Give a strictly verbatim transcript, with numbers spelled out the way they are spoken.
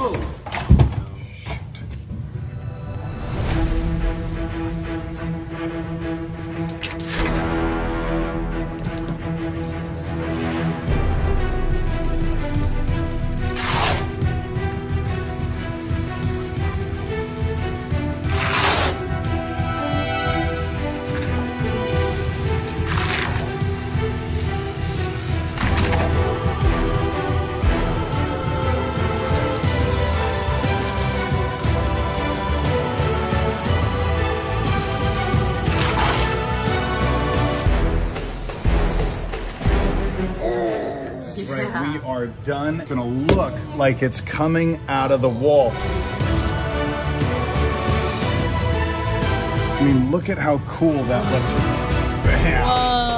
Oh. Right, we are done. It's gonna look like it's coming out of the wall. I mean, look at how cool that looks. Bam.